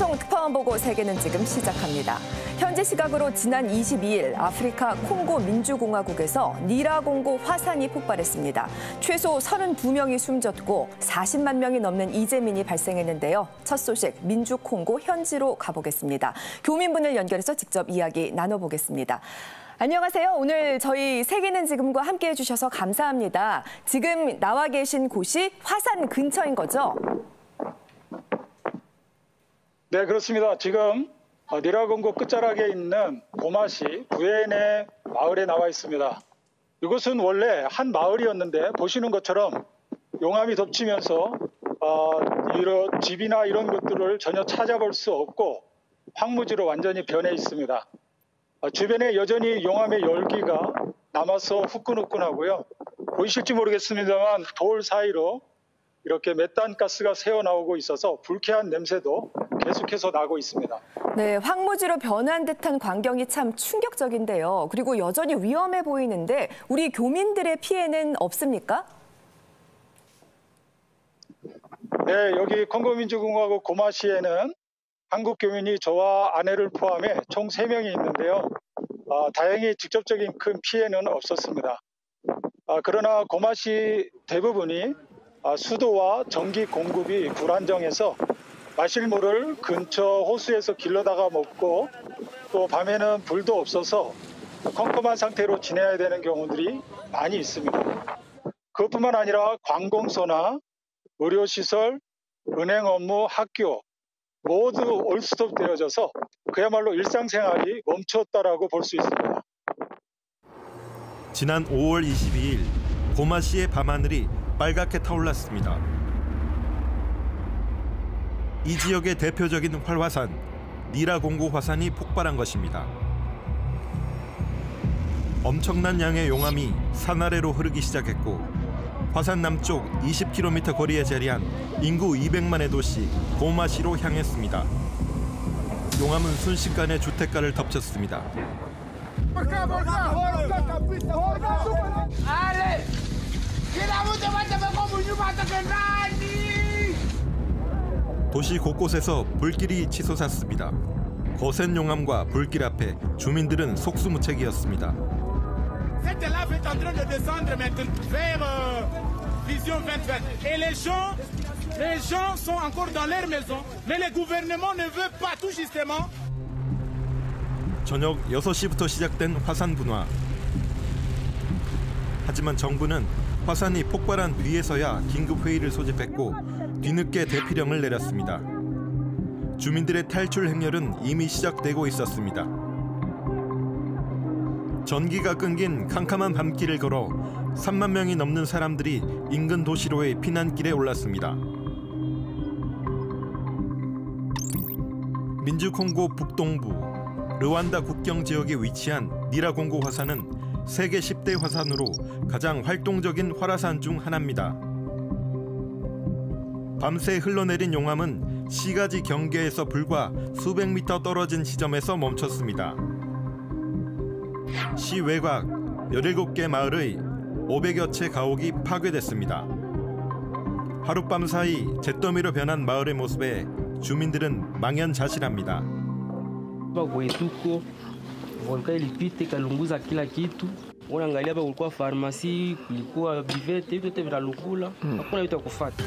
최종 특파원 보고 세계는 지금 시작합니다. 현지 시각으로 지난 22일 아프리카 콩고 민주공화국에서 니라공고 화산이 폭발했습니다. 최소 32명이 숨졌고 40만 명이 넘는 이재민이 발생했는데요. 첫 소식 민주콩고 현지로 가보겠습니다. 교민분을 연결해서 직접 이야기 나눠보겠습니다. 안녕하세요. 오늘 저희 세계는 지금과 함께해 주셔서 감사합니다. 지금 나와 계신 곳이 화산 근처인 거죠? 네, 그렇습니다. 지금 니라공고 끝자락에 있는 고마시 부에네 마을에 나와 있습니다. 이곳은 원래 한 마을이었는데 보시는 것처럼 용암이 덮치면서 이런 집이나 이런 것들을 전혀 찾아볼 수 없고 황무지로 완전히 변해 있습니다. 주변에 여전히 용암의 열기가 남아서 후끈후끈하고요. 보이실지 모르겠습니다만 돌 사이로 이렇게 메탄가스가 새어나오고 있어서 불쾌한 냄새도 계속해서 나고 있습니다. 네, 황무지로 변한 듯한 광경이 참 충격적인데요. 그리고 여전히 위험해 보이는데 우리 교민들의 피해는 없습니까? 네, 여기 콩고민주공화국 고마시에는 한국 교민이 저와 아내를 포함해 총 3명이 있는데요. 다행히 직접적인 큰 피해는 없었습니다. 그러나 고마시 대부분이 수도와 전기 공급이 불안정해서 마실 물을 근처 호수에서 길러다가 먹고 또 밤에는 불도 없어서 컴컴한 상태로 지내야 되는 경우들이 많이 있습니다. 그것뿐만 아니라 관공서나 의료시설, 은행 업무, 학교 모두 올스톱 되어져서 그야말로 일상생활이 멈췄다라고 볼 수 있습니다. 지난 5월 22일 고마시의 밤하늘이 빨갛게 타올랐습니다. 이 지역의 대표적인 활화산 니라공고 화산이 폭발한 것입니다. 엄청난 양의 용암이 산 아래로 흐르기 시작했고 화산 남쪽 20km 거리에 자리한 인구 200만의 도시 고마시로 향했습니다. 용암은 순식간에 주택가를 덮쳤습니다. 도시 곳곳에서 불길이 치솟았습니다. 거센 용암과 불길 앞에 주민들은 속수무책이었습니다. Cette lave est en train de descendre maintenant vers Vision 2020. Et les gens sont encore dans leur maison, mais le gouvernement ne veut pas tout justement. 저녁 6시부터 시작된 화산 분화. 하지만 정부는 화산이 폭발한 뒤에서야 긴급 회의를 소집했고 뒤늦게 대피령을 내렸습니다. 주민들의 탈출 행렬은 이미 시작되고 있었습니다. 전기가 끊긴 캄캄한 밤길을 걸어 3만 명이 넘는 사람들이 인근 도시로의 피난길에 올랐습니다. 민주콩고 북동부 르완다 국경 지역에 위치한 니라공고 화산은 세계 10대 화산으로 가장 활동적인 활화산 중 하나입니다. 밤새 흘러내린 용암은 시가지 경계에서 불과 수백 미터 떨어진 지점에서 멈췄습니다. 시 외곽 17개 마을의 500여 채 가옥이 파괴됐습니다. 하룻밤 사이 잿더미로 변한 마을의 모습에 주민들은 망연자실합니다. volcão ilipita ikalunguza kila kitu. Unaangalia hapa kulikuwa farmasi, kulikuwa bivete, yote vinalungula. Hakuna vitu ya kufuata.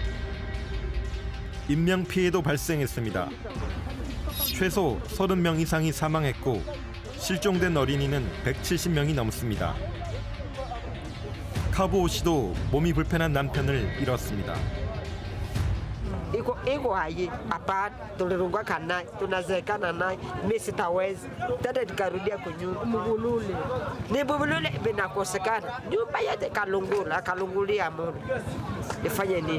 인명 피해도 발생했습니다. 최소 30명 이상이 사망했고 실종된 어린이는 170명이 넘습니다. 카보 씨도 몸이 불편한 남편을 잃었습니다. iko hai hapa tulirungwa kana tunazekana naye mimi sitaweza tena nikarudia kunyumba mbulule binakosekana nyumba yote kalungulia mono ifanye nini?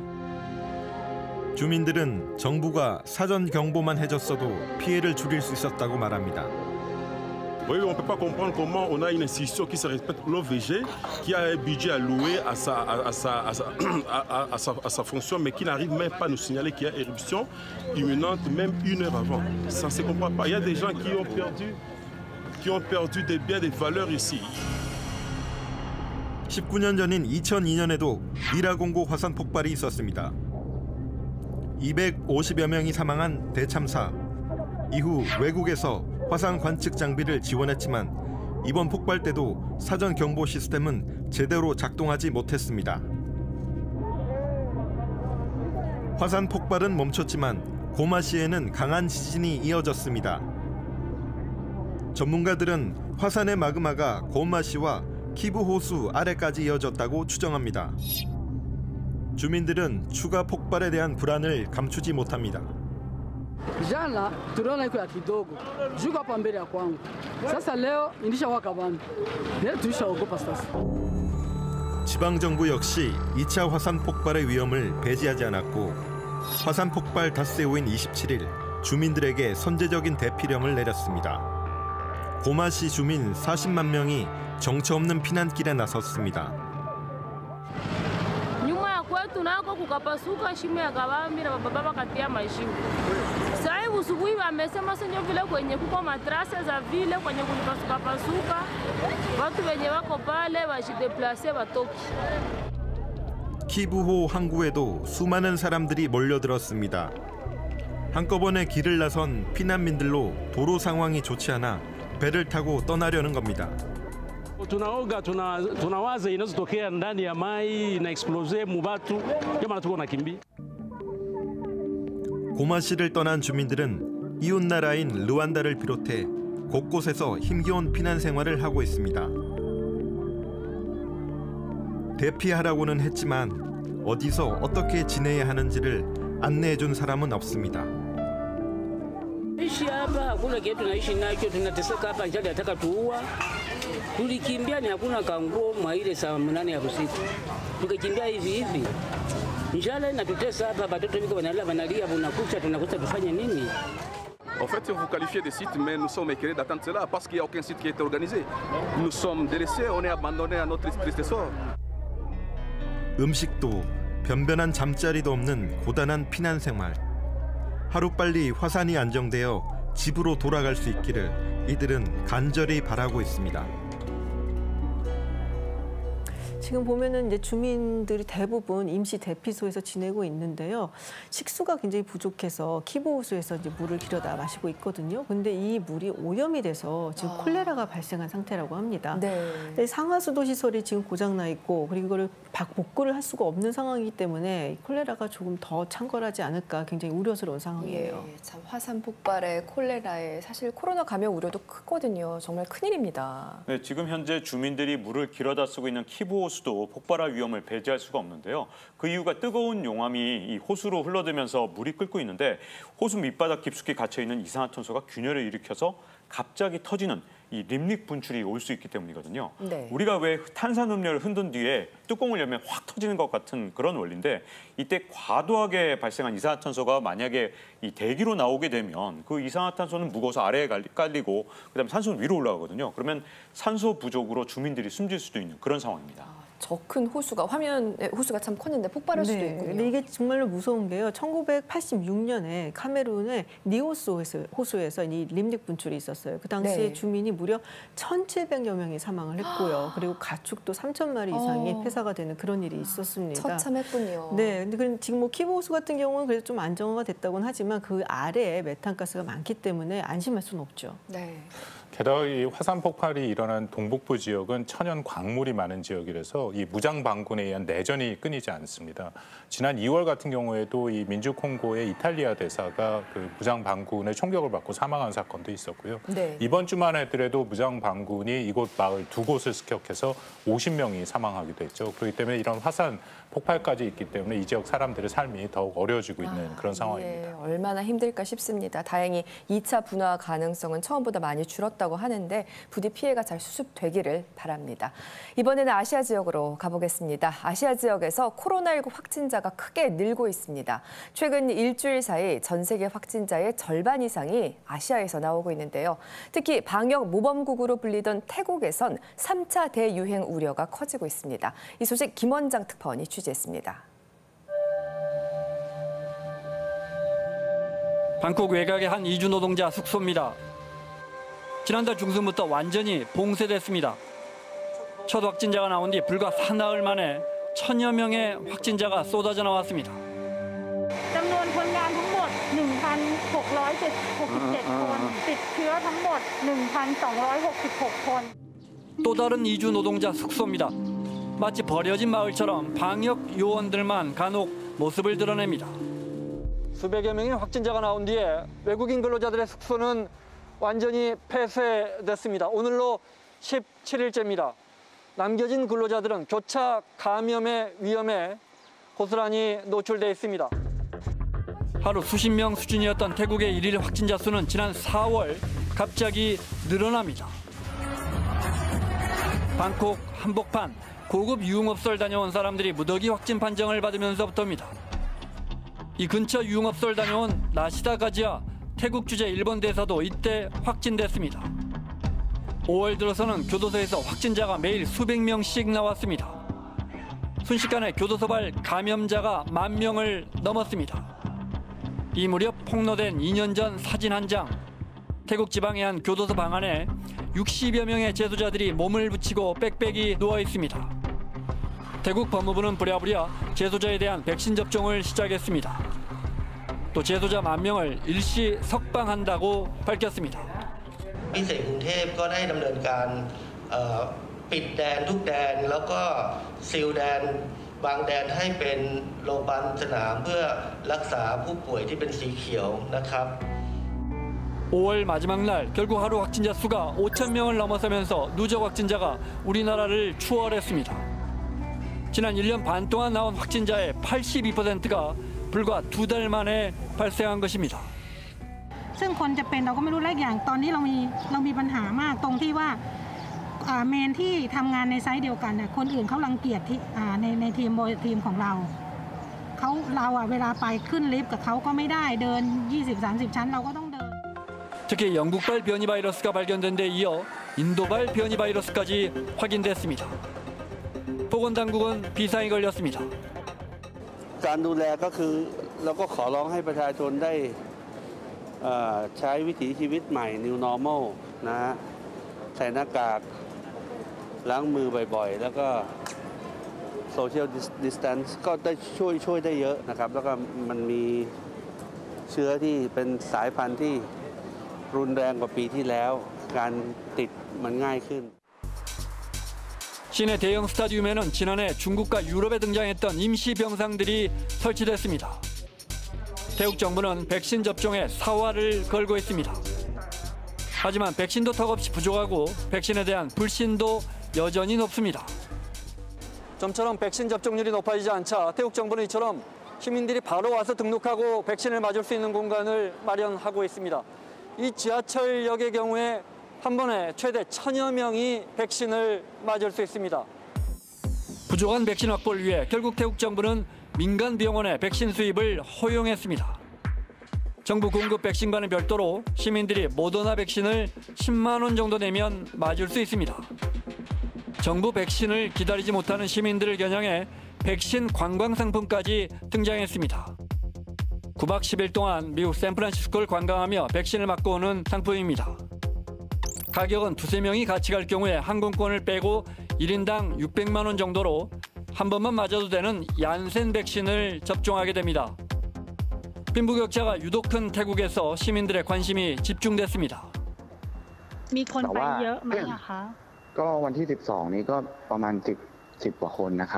주민들은 정부가 사전 경보만 해줬어도 피해를 줄일 수 있었다고 말합니다. Oui, on ne peut pas comprendre comment on a une institution qui se respecte l'OVG, qui a un budget alloué à sa fonction, mais qui n'arrive même pas à nous signaler qu'il y a éruption imminente, même 1 heure avant. Ça ne se comprend pas. Il y a des gens qui ont perdu des biens, des valeurs ici. 19년 전인 2002년에도 니라공고 화산 폭발이 있었습니다. 250여 명이 사망한 대참사. 이후 외국에서 화산 관측 장비를 지원했지만 이번 폭발 때도 사전 경보 시스템은 제대로 작동하지 못했습니다. 화산 폭발은 멈췄지만 고마시에는 강한 지진이 이어졌습니다. 전문가들은 화산의 마그마가 고마시와 키부 호수 아래까지 이어졌다고 추정합니다. 주민들은 추가 폭발에 대한 불안을 감추지 못합니다. Jana tuliona iko ya kidogo juko hapa mbele ya kwangu. Sasa leo ilishawaka bana. Leo tulishaogopa sasa. 지방정부 역시 2차 화산 폭발의 위험을 배제하지 않았고 화산 폭발 닷새후인 27일 주민들에게 선제적인 대피령을 내렸습니다. 고마시 주민 40만 명이 정처 없는 피난길에 나섰습니다. tunako kukapasuka shimo ya Kawambi na baba wakatia mashimo. Sasa hivi usubuhi wamesema sio vile kwenye kuko matrasa za vile kwenye kulipasuka pasuka. Watu wenye wako pale wajideplace watoki. 키부호 항구에도 수많은 사람들이 몰려들었습니다. 한꺼번에 길을 나선 피난민들로 도로 상황이 좋지 않아 배를 타고 떠나려는 겁니다. Tunaoga, tunawaza inazotokea ndani ya mai na explose mubatu kama tuko nakimbia. 고마시를 떠난 주민들은 이웃 나라인 르완다를 비롯해 곳곳에서 힘겨운 피난 생활을 하고 있습니다. 대피하라고는 했지만 어디서 어떻게 지내야 하는지를 안내해 준 사람은 없습니다. Ishi hapa hakuna kitu tunaishi nacho, tunateseka hapa, njaa inataka tuua. Tulikimbia ni hakuna kanguo mwaile saa 8 ya usiku. Tukikimbia hivi hivi. Njaa inatutesa hapa, watoto wiko wanalia unakucha, tunakosa tufanye nini? En fait, vous qualifiez des sites, mais nous sommes éclairés d'attendre cela parce qu'il n'y a aucun site qui a été organisé. Nous sommes délaissés, on est abandonnés à notre triste sort. 음식도 변변한 잠자리도 없는 고단한 피난 생활. 하루빨리 화산이 안정되어 집으로 돌아갈 수 있기를 이들은 간절히 바라고 있습니다. 지금 보면은 이제 주민들이 대부분 임시 대피소에서 지내고 있는데요. 식수가 굉장히 부족해서 키부 호수에서 이제 물을 길어다 마시고 있거든요. 근데 이 물이 오염이 돼서 지금 콜레라가 발생한 상태라고 합니다. 네. 상하수도 시설이 지금 고장 나 있고 그리고 이거를 복구를 할 수가 없는 상황이기 때문에 콜레라가 조금 더 창궐하지 않을까 굉장히 우려스러운 상황이에요. 예, 참 화산 폭발에 콜레라에 사실 코로나 감염 우려도 크거든요. 정말 큰일입니다. 네, 지금 현재 주민들이 물을 길어다 쓰고 있는 키부 호수도 폭발할 위험을 배제할 수가 없는데요. 그 이유가 뜨거운 용암이 이 호수로 흘러들면서 물이 끓고 있는데 호수 밑바닥 깊숙이 갇혀있는 이산화탄소가 균열을 일으켜서 갑자기 터지는 이 림릭 분출이 올 수 있기 때문이거든요. 네. 우리가 왜 탄산음료를 흔든 뒤에 뚜껑을 열면 확 터지는 것 같은 그런 원리인데 이때 과도하게 발생한 이산화탄소가 만약에 이 대기로 나오게 되면 그 이산화탄소는 무거워서 아래에 깔리고 그다음에 산소는 위로 올라가거든요. 그러면 산소 부족으로 주민들이 숨질 수도 있는 그런 상황입니다. 저 큰 호수가 화면에 호수가 참 컸는데 폭발할 수도 있군요. 근데 이게 정말로 무서운 게요. 1986년에 카메룬의 니오스 호수에서 이 림릭 분출이 있었어요. 그 당시에 주민이 무려 1,700여 명이 사망을 했고요. 그리고 가축도 3,000마리 이상이 폐사가 되는 그런 일이 있었습니다. 처참했군요. 네, 근데 지금 뭐 키부 호수 같은 경우는 그래도 좀 안정화가 됐다고는 하지만 그 아래에 메탄가스가 많기 때문에 안심할 수는 없죠. 네. 게다가 이 화산 폭발이 일어난 동북부 지역은 천연 광물이 많은 지역이라서 이 무장 반군에 의한 내전이 끊이지 않습니다. 지난 2월 같은 경우에도 이 민주콩고의 이탈리아 대사가 그 무장 반군의 총격을 받고 사망한 사건도 있었고요. 네. 이번 주만 해더라도 무장 반군이 이곳 마을 2곳을 습격해서 50명이 사망하기도 했죠. 그렇기 때문에 이런 화산 폭발까지 있기 때문에 이 지역 사람들의 삶이 더욱 어려워지고 있는 그런 상황입니다. 예, 얼마나 힘들까 싶습니다. 다행히 2차 분화 가능성은 처음보다 많이 줄었다고 하는데 부디 피해가 잘 수습되기를 바랍니다. 이번에는 아시아 지역으로 가보겠습니다. 아시아 지역에서 코로나19 확진자가 크게 늘고 있습니다. 최근 일주일 사이 전 세계 확진자의 절반 이상이 아시아에서 나오고 있는데요. 특히 방역 모범국으로 불리던 태국에선 3차 대유행 우려가 커지고 있습니다. 이 소식 김원장 특파원이 취재했습니다. 방콕 외곽의 한 이주 노동자 숙소입니다. 지난달 중순부터 완전히 봉쇄됐습니다. 첫 확진자가 나온 뒤 불과 사나흘 만에 1,000여 명의 확진자가 쏟아져 나왔습니다. จำนวนคน 또 다른 이주 노동자 숙소입니다. 마치 버려진 마을처럼 방역 요원들만 간혹 모습을 드러냅니다. 수백여 명의 확진자가 나온 뒤에 외국인 근로자들의 숙소는 완전히 폐쇄됐습니다. 오늘로 17일째입니다. 남겨진 근로자들은 교차 감염의 위험에 고스란히 노출돼 있습니다. 하루 수십 명 수준이었던 태국의 일일 확진자 수는 지난 4월 갑자기 늘어납니다. 방콕 한복판 고급 유흥업소를 다녀온 사람들이 무더기 확진 판정을 받으면서부터입니다. 이 근처 유흥업소를 다녀온 나시다 가지아 태국 주재 일본 대사도 이때 확진됐습니다. 5월 들어서는 교도소에서 확진자가 매일 수백 명씩 나왔습니다. 순식간에 교도소발 감염자가 10,000명을 넘었습니다. 이 무렵 폭로된 2년 전 사진 한 장. 태국 지방의 한 교도소 방 안에 60여 명의 재소자들이 몸을 붙이고 빽빽이 누워 있습니다. 태국 법무부는 부랴부랴 재소자에 대한 백신 접종을 시작했습니다. 또 재소자 10,000명을 일시 석방한다고 밝혔습니다. พิเศษกรุงเทพก็ได้ดำเนินการปิดแดนทุกแดนแล้วก็ซีลแดนบางแดนให้เป็นโรงพยาบาลสนามเพื่อรักษาผู้ป่วยที่เป็นสีเขียวนะครับ 5월 마지막 날 결국 하루 확진자 수가 5,000명을 넘어서면서 누적 확진자가 우리나라를 추월했습니다. 지난 1년 반 동안 나온 확진자의 82%가 불과 2달 만에 발생한 것입니다. ซึ่งคนจะเป็นเราก็ไม่รู้และอย่างตอนนี้เรามีปัญหามากตรงที่ว่าเมนที่ทำงานในไซต์เดียวกันเนี่ยคนอื่นเขารังเกียจที่ในทีมของเราเวลาไปขึ้นลิฟต์กับเขาก็ไม่ได้เดิน 20-30 ชั้นเราก็ต้องเดิน 특히 영국발 변이 바이러스가 발견된 데 이어 인도발 변이 바이러스까지 확인됐습니다. 보건당국은 비상이 걸렸습니다. การดูแลก็คือเราก็ขอร้องให้ประชาชนได้ใช้วิถีชีวิตใหม่ New Normal นะฮะใส่หน้ากากล้างมือบ่อยๆแล้วก็ Social Distance ก็ได้ช่วยได้เยอะนะครับแล้วก็มันมีเชื้อที่เป็นสายพันธุ์ที่รุนแรงกว่าปีที่แล้วการติดมันง่ายขึ้น 시내 대형 스타디움에는 지난해 중국과 유럽에 등장했던 임시 병상들이 설치됐습니다. 태국 정부는 백신 접종에 사활을 걸고 있습니다. 하지만 백신도 턱없이 부족하고 백신에 대한 불신도 여전히 높습니다. 좀처럼 백신 접종률이 높아지지 않자 태국 정부는 이처럼 시민들이 바로 와서 등록하고 백신을 맞을 수 있는 공간을 마련하고 있습니다. 이 지하철역의 경우에 한 번에 최대 1,000여 명이 백신을 맞을 수 있습니다. 부족한 백신 확보를 위해 결국 태국 정부는 민간 병원에 백신 수입을 허용했습니다. 정부 공급 백신과는 별도로 시민들이 모더나 백신을 10만 원 정도 내면 맞을 수 있습니다. 정부 백신을 기다리지 못하는 시민들을 겨냥해 백신 관광 상품까지 등장했습니다. 9박 10일 동안 미국 샌프란시스코를 관광하며 백신을 맞고 오는 상품입니다. 가격은 2-3명이 같이 갈 경우에 항공권을 빼고 1인당 600만 원 정도로 한 번만 맞아도 되는 얀센 백신을 접종하게 됩니다. 빈부격차가 유독 큰 태국에서 시민들의 관심이 집중됐습니다. มีคนไปเยอะไหมคะก็วันที่ 12 นี้ก็ประมาณ10 กว่าคนนะครับ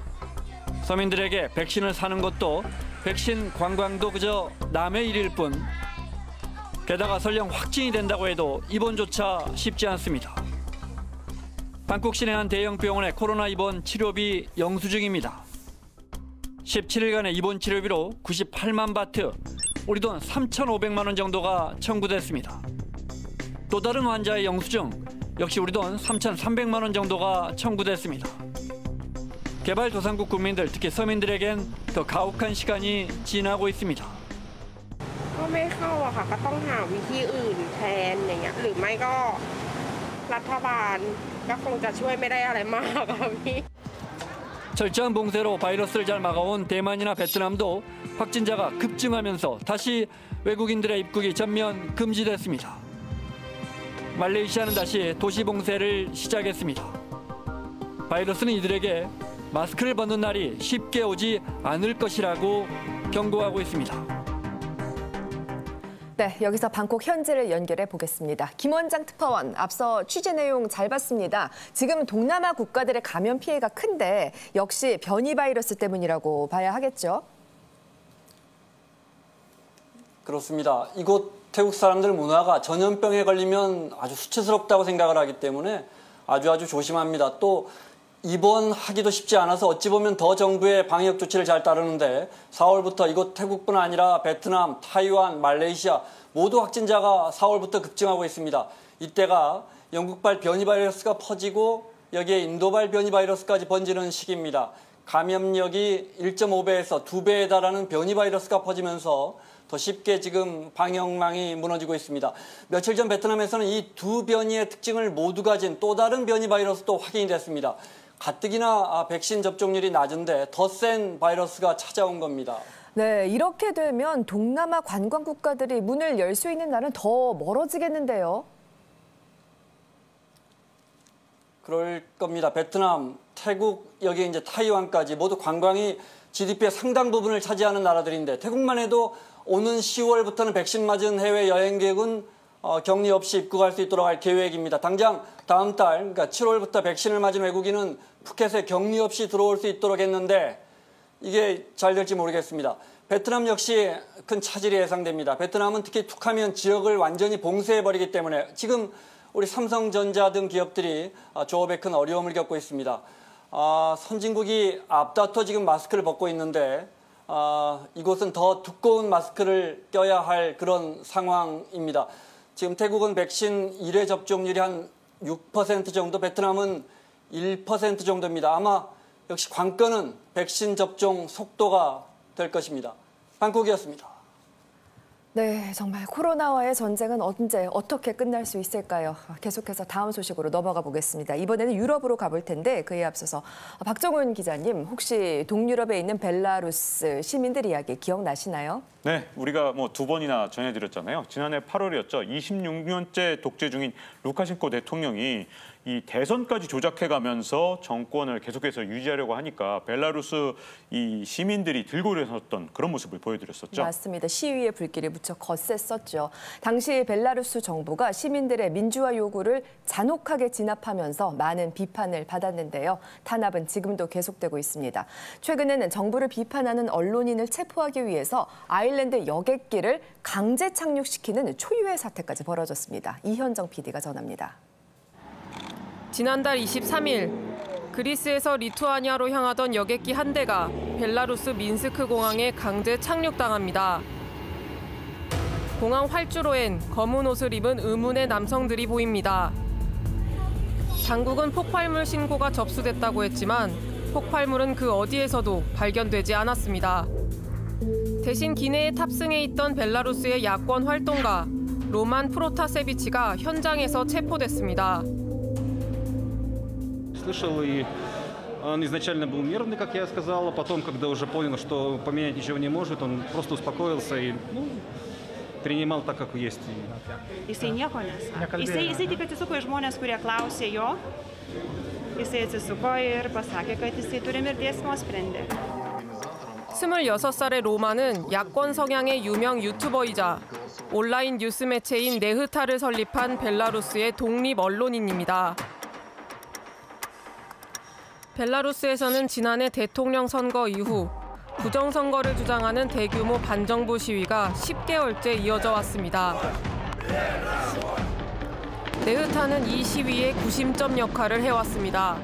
서민들에게 백신을 사는 것도 백신 관광도 그저 남의 일일 뿐. 게다가 설령 확진이 된다고 해도 입원조차 쉽지 않습니다. 방콕 시내 한 대형 병원의 코로나 입원 치료비 영수증입니다. 17일간의 입원 치료비로 98만 바트, 우리 돈 3,500만 원 정도가 청구됐습니다. 또 다른 환자의 영수증, 역시 우리 돈 3,300만 원 정도가 청구됐습니다. 개발도상국 국민들, 특히 서민들에겐 더 가혹한 시간이 지나고 있습니다. ก็ไม่เข้าอะค่ะก็ต้องหาวิธีอื่นแทนอย่างเงี้ยหรือไม่ก็รัฐบาลก็คงจะช่วยไม่ได้อะไรมากอะพี่ 철저한 봉쇄로 바이러스를 잘 막아온 대만이나 베트남도 확진자가 급증하면서 다시 외국인들의 입국이 전면 금지됐습니다. 말레이시아는 다시 도시 봉쇄를 시작했습니다. 바이러스는 이들에게 마스크를 벗는 날이 쉽게 오지 않을 것이라고 경고하고 있습니다. 네, 여기서 방콕 현지를 연결해 보겠습니다. 김원장 특파원, 앞서 취재 내용 잘 봤습니다. 지금 동남아 국가들의 감염 피해가 큰데 역시 변이 바이러스 때문이라고 봐야 하겠죠? 그렇습니다. 이곳 태국 사람들 문화가 전염병에 걸리면 아주 수치스럽다고 생각을 하기 때문에 아주 조심합니다. 또 입원하기도 쉽지 않아서 어찌 보면 더 정부의 방역 조치를 잘 따르는데 4월부터 이곳 태국뿐 아니라 베트남, 타이완, 말레이시아 모두 확진자가 4월부터 급증하고 있습니다. 이때가 영국발 변이 바이러스가 퍼지고 여기에 인도발 변이 바이러스까지 번지는 시기입니다. 감염력이 1.5배에서 2배에 달하는 변이 바이러스가 퍼지면서 더 쉽게 지금 방역망이 무너지고 있습니다. 며칠 전 베트남에서는 이 두 변이의 특징을 모두 가진 또 다른 변이 바이러스도 확인이 됐습니다. 가뜩이나 백신 접종률이 낮은데 더 센 바이러스가 찾아온 겁니다. 네, 이렇게 되면 동남아 관광 국가들이 문을 열 수 있는 날은 더 멀어지겠는데요. 그럴 겁니다. 베트남, 태국, 여기 이제 타이완까지 모두 관광이 GDP의 상당 부분을 차지하는 나라들인데 태국만 해도 오는 10월부터는 백신 맞은 해외 여행객은 격리 없이 입국할 수 있도록 할 계획입니다. 당장 다음 달, 그러니까 7월부터 백신을 맞은 외국인은 푸켓에 격리 없이 들어올 수 있도록 했는데 이게 잘 될지 모르겠습니다. 베트남 역시 큰 차질이 예상됩니다. 베트남은 특히 툭하면 지역을 완전히 봉쇄해버리기 때문에 지금 우리 삼성전자 등 기업들이 조업에 큰 어려움을 겪고 있습니다. 선진국이 앞다퉈 지금 마스크를 벗고 있는데 이곳은 더 두꺼운 마스크를 껴야 할 그런 상황입니다. 지금 태국은 백신 1회 접종률이 한 6% 정도, 베트남은 1% 정도입니다. 아마 역시 관건은 백신 접종 속도가 될 것입니다. 방콕이었습니다. 네, 정말 코로나와의 전쟁은 언제 어떻게 끝날 수 있을까요? 계속해서 다음 소식으로 넘어가 보겠습니다. 이번에는 유럽으로 가볼 텐데 그에 앞서서 박정훈 기자님, 혹시 동유럽에 있는 벨라루스 시민들 이야기 기억나시나요? 네, 우리가 두 번이나 전해드렸잖아요. 지난해 8월이었죠. 26년째 독재 중인 루카셴코 대통령이 이 대선까지 조작해가면서 정권을 계속해서 유지하려고 하니까 벨라루스 이 시민들이 들고 일어섰던 그런 모습을 보여드렸었죠. 맞습니다. 시위의 불길이 무척 거셌었죠. 당시 벨라루스 정부가 시민들의 민주화 요구를 잔혹하게 진압하면서 많은 비판을 받았는데요. 탄압은 지금도 계속되고 있습니다. 최근에는 정부를 비판하는 언론인을 체포하기 위해서 아일랜드 여객기를 강제 착륙시키는 초유의 사태까지 벌어졌습니다. 이현정 PD가 전합니다. 지난달 23일 그리스에서 리투아니아로 향하던 여객기 한 대가 벨라루스 민스크 공항에 강제 착륙당합니다. 공항 활주로엔 검은 옷을 입은 의문의 남성들이 보입니다. 당국은 폭발물 신고가 접수됐다고 했지만 폭발물은 그 어디에서도 발견되지 않았습니다. 대신 기내에 탑승해 있던 벨라루스의 야권 활동가 로만 프로타세비치가 현장에서 체포됐습니다. Слышал, и он изначально был нервный, как я сказал, а потом, когда уже понял, что поменять ничего не может, он просто успокоился и принимал так, как есть. Jisai nieko nesakė. Jisai tik atsisuko į žmonės, kurie klausė jo. Jisai atsisuko ir pasakė, kad jisai turi mirties nuosprendį. 26살의 로마는 야권 성향의 유명 유튜버이자 온라인 뉴스 매체인 네흐타를 설립한 벨라루스의 독립 언론인입니다. 벨라루스에서는 지난해 대통령 선거 이후 부정선거를 주장하는 대규모 반정부 시위가 10개월째 이어져 왔습니다. 네흐타는 이 시위의 구심점 역할을 해왔습니다.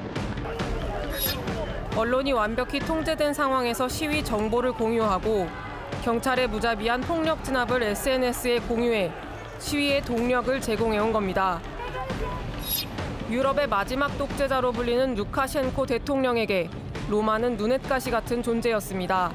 언론이 완벽히 통제된 상황에서 시위 정보를 공유하고 경찰의 무자비한 폭력 진압을 SNS에 공유해 시위의 동력을 제공해온 겁니다. 유럽의 마지막 독재자로 불리는 루카셴코 대통령에게 로마는 눈엣가시 같은 존재였습니다.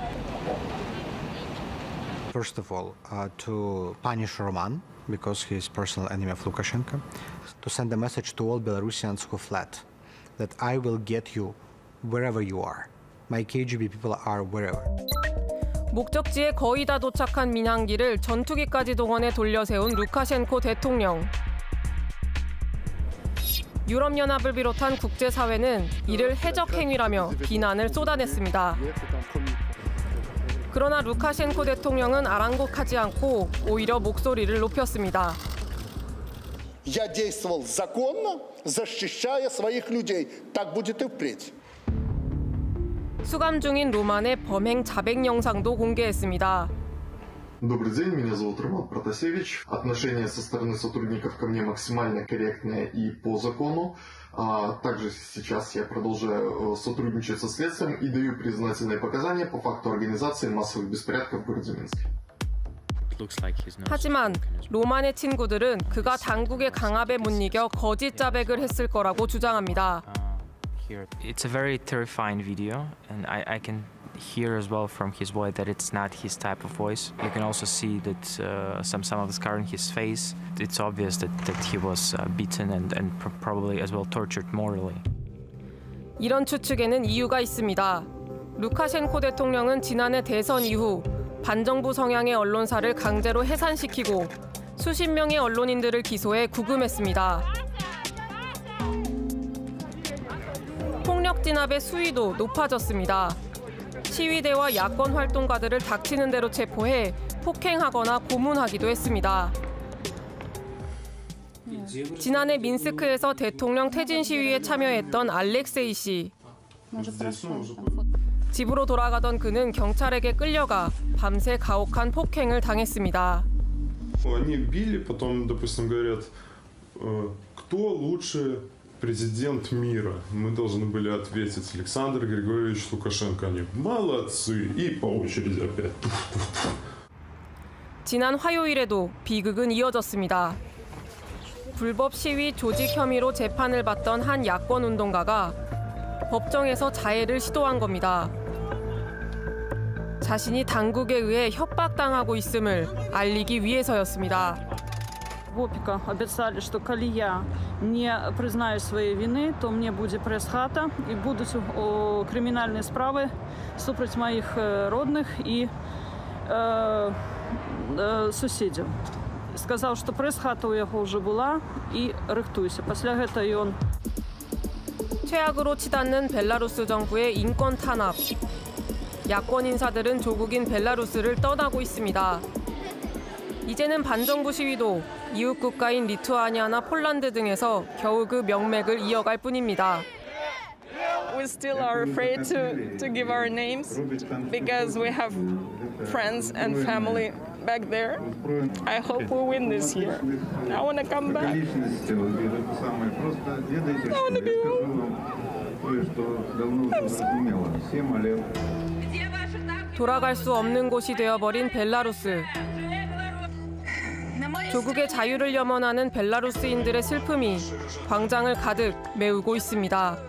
First of all, to punish Roman because he is personal enemy of Lukashenko, to send a message to all Belarusians who fled that I will get you wherever you are. My KGB people are wherever. 목적지에 거의 다 도착한 민항기를 전투기까지 동원해 돌려세운 루카셴코 대통령. 유럽연합을 비롯한 국제사회는 이를 해적 행위라며 비난을 쏟아냈습니다. 그러나 루카셴코 대통령은 아랑곳하지 않고 오히려 목소리를 높였습니다. Я действовал законно, защищая своих людей. Так будет и впредь. 수감 중인 로만의 범행 자백 영상도 공개했습니다. Добрый день, меня зовут Роман Протасевич. Отношение со стороны сотрудников ко мне максимально корректное и по закону. Также сейчас я продолжаю сотрудничать со следствием и даю признательные показания по факту организации массовых беспорядков в городе Минске. 하지만 로만의 친구들은 그가 당국의 강압에 못 이겨 거짓 자백을 했을 거라고 주장합니다. It's a very terrifying video, and I can hear as well from his voice that it's not his type of voice. You can also see that some of the scar on his face. It's obvious that he was beaten and probably as well tortured morally. 이런 추측에는 이유가 있습니다. 루카셴코 대통령은 지난해 대선 이후 반정부 성향의 언론사를 강제로 해산시키고 수십 명의 언론인들을 기소해 구금했습니다. 폭력 진압의 수위도 높아졌습니다. 시위대와 야권 활동가들을 닥치는 대로 체포해 폭행하거나 고문하기도 했습니다. 지난해 민스크에서 대통령 퇴진 시위에 참여했던 알렉세이 씨. 집으로 돌아가던 그는 경찰에게 끌려가 밤새 가혹한 폭행을 당했습니다. Они били, потом, допустим, говорят, кто лучший президент мира? Мы должны были ответить Александр Григорьевич Лукашенко. Они молодцы. И по очереди опять. 지난 화요일에도 비극은 이어졌습니다. 불법 시위 조직 혐의로 재판을 받던 한 야권 운동가가 법정에서 자해를 시도한 겁니다. 자신이 당국에 의해 협박당하고 있음을 알리기 위해서였습니다. В ОПИКа обещали, что коли я не признаю своей вины, то мне будет пресс-хата и будут криминальные справы супротив моих родных и сусідів. Сказав, що прес-хата у його вже була і рихтуйся. Після цього він 최악으로 치닫는 벨라루스 정부의 인권 탄압. 야권 인사들은 조국인 벨라루스를 떠나고 있습니다. 이제는 반정부 시위도 이웃 국가인 리투아니아나 폴란드 등에서 겨우 그 명맥을 이어갈 뿐입니다. We still are afraid to give our names because we have friends and family back there. I hope we win this year. I want to come back. I want to be home. 돌아갈 수 없는 곳이 되어버린 벨라루스. 조국의 자유를 염원하는 벨라루스인들의 슬픔이 광장을 가득 메우고 있습니다.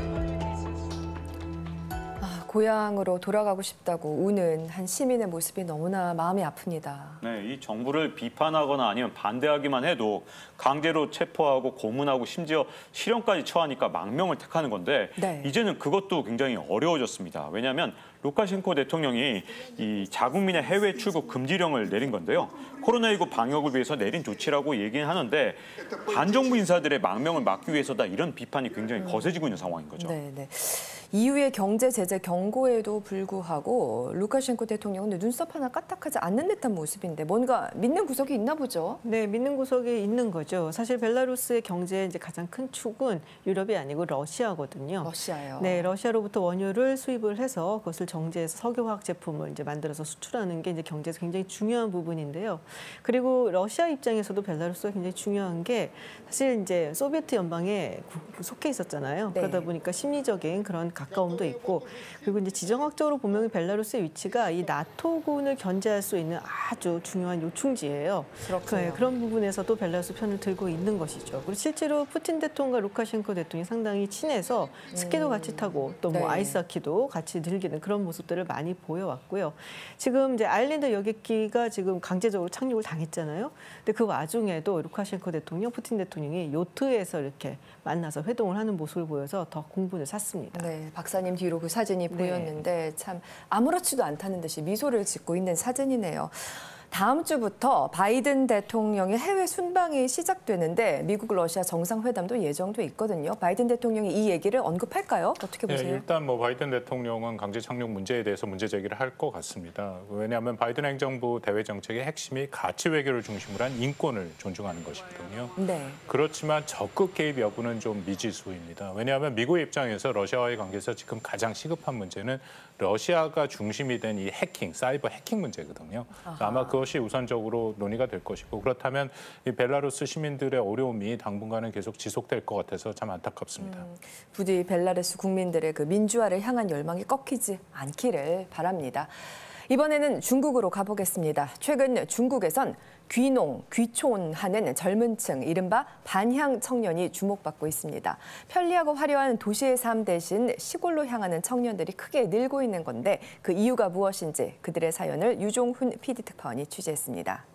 고향으로 돌아가고 싶다고 우는 한 시민의 모습이 너무나 마음이 아픕니다. 네, 이 정부를 비판하거나 아니면 반대하기만 해도 강제로 체포하고 고문하고 심지어 실형까지 처하니까 망명을 택하는 건데 네. 이제는 그것도 굉장히 어려워졌습니다. 왜냐하면 루카셴코 대통령이 이 자국민의 해외 출국 금지령을 내린 건데요. 코로나19 방역을 위해서 내린 조치라고 얘기는 하는데 반정부 인사들의 망명을 막기 위해서다 이런 비판이 굉장히 거세지고 있는 상황인 거죠. 네. EU의 경제 제재 경고에도 불구하고 루카셴코 대통령은 눈썹 하나 까딱하지 않는 듯한 모습인데 뭔가 믿는 구석이 있나 보죠? 네, 믿는 구석이 있는 거죠. 사실 벨라루스의 경제의 이제 가장 큰 축은 유럽이 아니고 러시아거든요. 러시아요. 네, 러시아로부터 원유를 수입을 해서 그것을 정제해서 석유화학 제품을 이제 만들어서 수출하는 게 이제 경제에서 굉장히 중요한 부분인데요. 그리고 러시아 입장에서도 벨라루스가 굉장히 중요한 게 사실 이제 소비에트 연방에 속해 있었잖아요. 네. 그러다 보니까 심리적인 그런 가까움도 있고 그리고 이제 지정학적으로 보면 벨라루스의 위치가 이 나토군을 견제할 수 있는 아주 중요한 요충지예요. 그렇군요. 그런 부분에서도 벨라루스 편을 들고 있는 것이죠. 그리고 실제로 푸틴 대통령과 루카셴코 대통령이 상당히 친해서 스키도 같이 타고 또 뭐 네. 아이스하키도 같이 즐기는 그런 모습들을 많이 보여왔고요. 지금 이제 아일랜드 여객기가 지금 강제적으로 착륙을 당했잖아요. 근데 그 와중에도 루카셴코 대통령, 푸틴 대통령이 요트에서 이렇게 만나서 회동을 하는 모습을 보여서 더 공분을 샀습니다. 네, 박사님 뒤로 그 사진이 보였는데 참 아무렇지도 않다는 듯이 미소를 짓고 있는 사진이네요. 다음 주부터 바이든 대통령의 해외 순방이 시작되는데 미국 러시아 정상회담도 예정돼 있거든요. 바이든 대통령이 이 얘기를 언급할까요? 어떻게 보세요? 네, 일단 바이든 대통령은 강제 착륙 문제에 대해서 문제 제기를 할 것 같습니다. 왜냐하면 바이든 행정부 대외 정책의 핵심이 가치 외교를 중심으로 한 인권을 존중하는 것이거든요. 네. 그렇지만 적극 개입 여부는 좀 미지수입니다. 왜냐하면 미국의 입장에서 러시아와의 관계에서 지금 가장 시급한 문제는 러시아가 중심이 된 이 해킹, 사이버 해킹 문제거든요. 아마 그것이 우선적으로 논의가 될 것이고 그렇다면 이 벨라루스 시민들의 어려움이 당분간은 계속 지속될 것 같아서 참 안타깝습니다. 부디 벨라루스 국민들의 그 민주화를 향한 열망이 꺾이지 않기를 바랍니다. 이번에는 중국으로 가보겠습니다. 최근 중국에선 귀농, 귀촌하는 젊은 층, 이른바 반향 청년이 주목받고 있습니다. 편리하고 화려한 도시의 삶 대신 시골로 향하는 청년들이 크게 늘고 있는 건데 그 이유가 무엇인지 그들의 사연을 유종훈 PD특파원이 취재했습니다.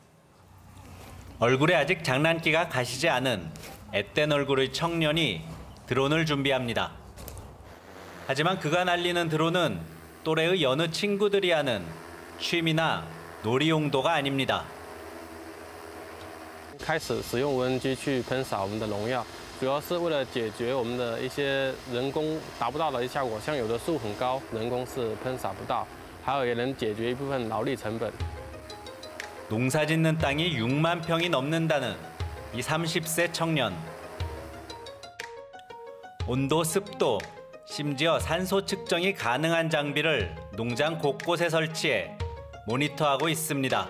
얼굴에 아직 장난기가 가시지 않은 앳된 얼굴의 청년이 드론을 준비합니다. 하지만 그가 날리는 드론은 또래의 여느 친구들이 하는 취미나 놀이 용도가 아닙니다. 开始使用无人机去喷洒我们的农药，主要是为了解决我们的一些人工达不到的效果，像有的树很高，人工是喷洒不到，还有也能解决一部分劳力成本。 농사 짓는 땅이 6만 평이 넘는다는 이 30세 청년. 온도, 습도, 심지어 산소 측정이 가능한 장비를 농장 곳곳에 설치해 모니터하고 있습니다.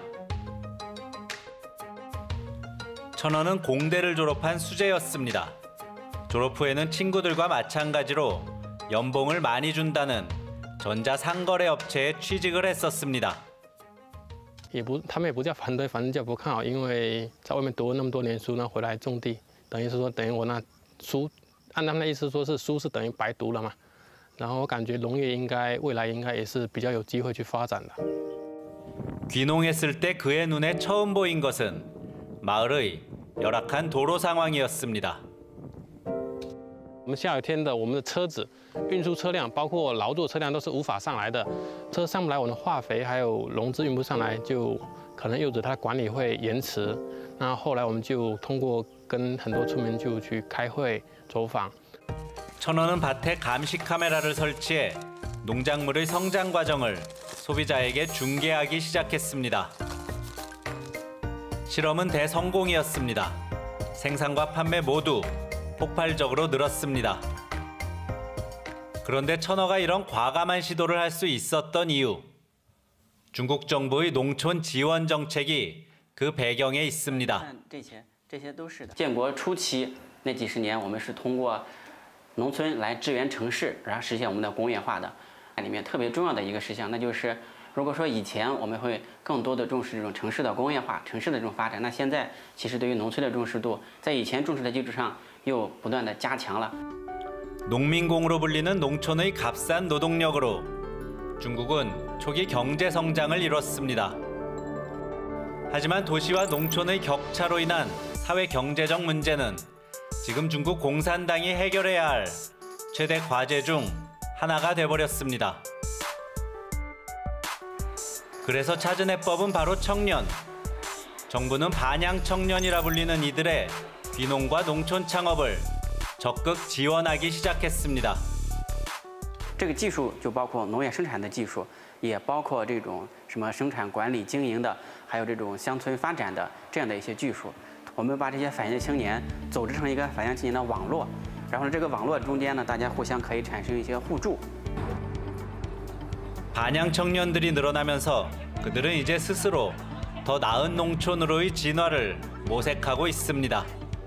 천원은 공대를 졸업한 수재였습니다. 졸업 후에는 친구들과 마찬가지로 연봉을 많이 준다는 전자상거래 업체에 취직을 했었습니다. 他们也不叫反对，反正叫不看好，因为在外面读了那么多年书呢，回来种地，等于是说等于我那书，按他们的意思说是书是等于白读了嘛。然后我感觉农业未来应该也是比较有机会去发展的。 귀농했을 때 그의 눈에 처음 보인 것은 마을의 열악한 도로 상황이었습니다. 我们下雨天的我们的车子运输车辆，包括劳作车辆都是无法上来的，车上不来，我们的化肥还有农资运不上来，就可能诱致它管理会延迟。那后来我们就通过跟很多村民就去开会走访。 천원은 밭에 감시 카메라를 설치해 농작물의 성장 과정을 소비자에게 중계하기 시작했습니다. 실험은 대성공이었습니다. 생산과 판매 모두 폭발적으로 늘었습니다. 그런데 천어가 이런 과감한 시도를 할 수 있었던 이유. 중국 정부의 농촌 지원 정책이 그 배경에 있습니다. 建国初期那几十年，我们是通过 农村来支援城市，然后实现我们的工业化的。里面特别重要的一个事项，那就是如果说以前我们会更多的重视这种城市的工业化、城市的这种发展，那现在其实对于农村的重视度，在以前重视的基础上又不断的加强了。 농민공으로 불리는 농촌의 값싼 노동력으로 중국은 초기 경제 성장을 이뤘습니다. 하지만 도시와 농촌의 격차로 인한 사회 경제적 문제는 지금 중국 공산당이 해결해야 할 최대 과제 중 하나가 돼버렸습니다. 그래서 찾은 해법은 바로 청년. 정부는 반향 청년이라 불리는 이들의 귀농과 농촌 창업을 적극 지원하기 시작했습니다. 这个技术就包括农业生产的技术，也包括这种什么生产管理经营的，还有这种乡村发展的这样的一些技术。 我们把这些返乡青年组织成一个返乡青年的网络，然后这个网络中间呢，大家互相可以产生一些互助。 반향 청년들이 늘어나면서 그들은 이제 스스로 더 나은 농촌으로의 진화를 모색하고 있습니다.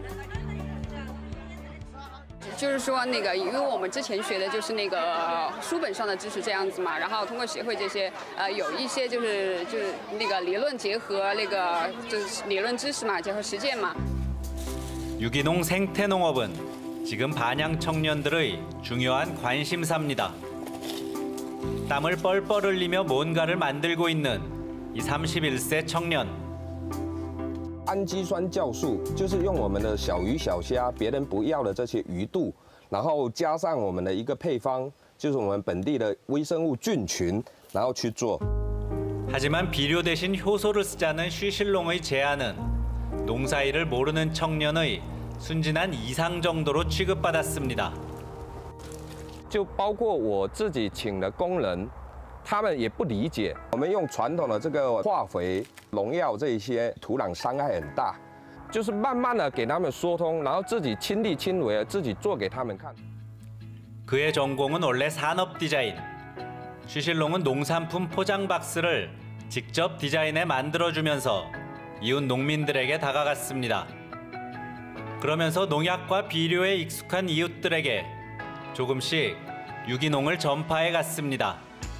就是说因为我们之前学的就是书本上的知识这样子嘛，然后通过学会这些有一些就是理论结合就是理论知识嘛，结合实践嘛。 유기농 생태농업은 지금 반향 청년들의 중요한 관심사입니다. 땀을 뻘뻘 흘리며 뭔가를 만들고 있는 이 31세 청년. 氨基酸酵素就是用我们的小鱼小虾别人不要的这些鱼肚，然后加上我们的一个配方，就是我们本地的微生物菌群，然后去做。 하지만 비료 대신 효소를 쓰자는 쉬실롱의 제안은 농사일을 모르는 청년의 순진한 이상 정도로 취급받았습니다. 就包括我自己请的工人，他们也不理解。我们用传统的这个化肥、农药这一些，土壤伤害很大，就是慢慢的给他们说通，然后自己亲力亲为的自己做给他们看。 그의 전공은 원래 산업 디자인. 쉬실롱은 농산품 포장 박스를 직접 디자인해 만들어주면서 이웃 농민들에게 다가갔습니다. 그러면서 농약과 비료에 익숙한 이웃들에게 조금씩 유기농을 전파해 갔습니다.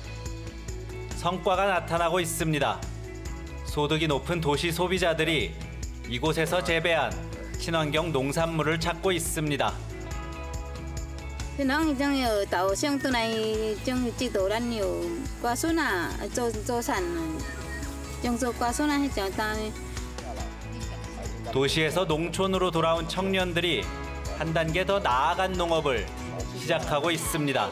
성과가 나타나고 있습니다. 소득이 높은 도시 소비자들이 이곳에서 재배한 친환경 농산물을 찾고 있습니다. Thì nó trong ở tàu xem tôi này trong chỉ tổ đang nhiều qua số nào cho sản trong số qua số nào hết cho ta. 도시에서 농촌으로 돌아온 청년들이 한 단계 더 나아간 농업을 시작하고 있습니다.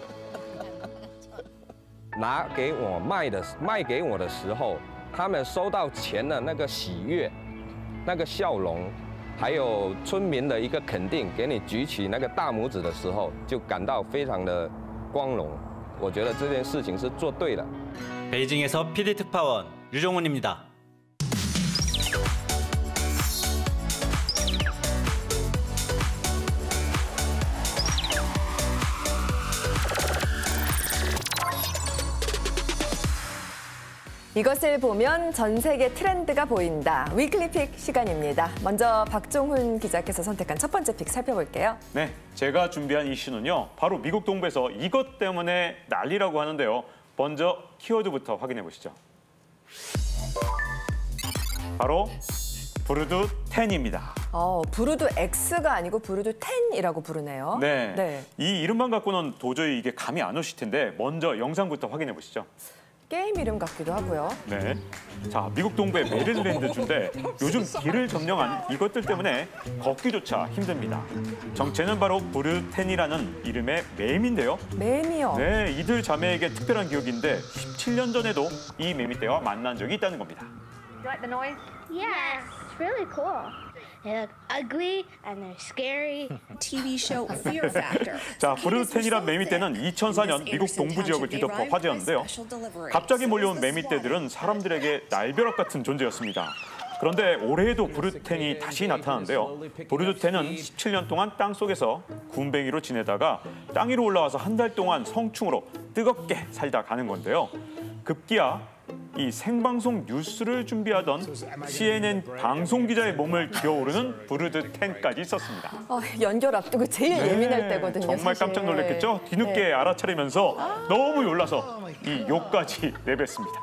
拿给我卖给我的时候，他们收到钱的那个喜悦，那个笑容。 还有村民的一个肯定，给你举起那个大拇指的时候，就感到非常的光荣。我觉得这件事情是做对了。 베이징에서 PD 특파원 유종훈입니다. 이것을 보면 전 세계 트렌드가 보인다. 위클리 픽 시간입니다. 먼저 박종훈 기자께서 선택한 첫 번째 픽 살펴볼게요. 네, 제가 준비한 이슈는요. 바로 미국 동부에서 이것 때문에 난리라고 하는데요. 먼저 키워드부터 확인해 보시죠. 바로 브루드 10입니다. 브루드 X가 아니고 브루드 10이라고 부르네요. 네. 이 이름만 갖고는 도저히 이게 감이 안 오실 텐데 먼저 영상부터 확인해 보시죠. 게임 이름 같기도 하고요. 네. 자, 미국 동부의 메릴랜드주인데 요즘 길을 점령한 이것들 때문에 걷기조차 힘듭니다. 정체는 바로 브루드 10이라는 이름의 매미인데요. 매미요? 네, 이들 자매에게 특별한 기억인데 17년 전에도 이 매미떼와 만난 적이 있다는 겁니다. You like the noise? Yes, it's really cool. They look ugly and they're scary. TV show Fear Factor. 자, 브루드 10이란 매미떼는 2004년 미국 동부 지역을 뒤덮어 화제였는데요. 갑자기 몰려온 매미떼들은 사람들에게 날벼락 같은 존재였습니다. 그런데 올해에도 브루드 10이 다시 나타났는데요. 브루드 10은 17년 동안 땅속에서 군뱅이로 지내다가 땅 위로 올라와서 한 달 동안 성충으로 뜨겁게 살다 가는 건데요. 급기야 이 생방송 뉴스를 준비하던 CNN 방송 기자의 몸을 기어오르는 브루드 10까지 있었습니다. 연결 앞두고 제일 예민할 때거든요. 정말 사실. 깜짝 놀랐겠죠? 뒤늦게 알아차리면서 너무 놀라서 이 욕까지 내뱉습니다.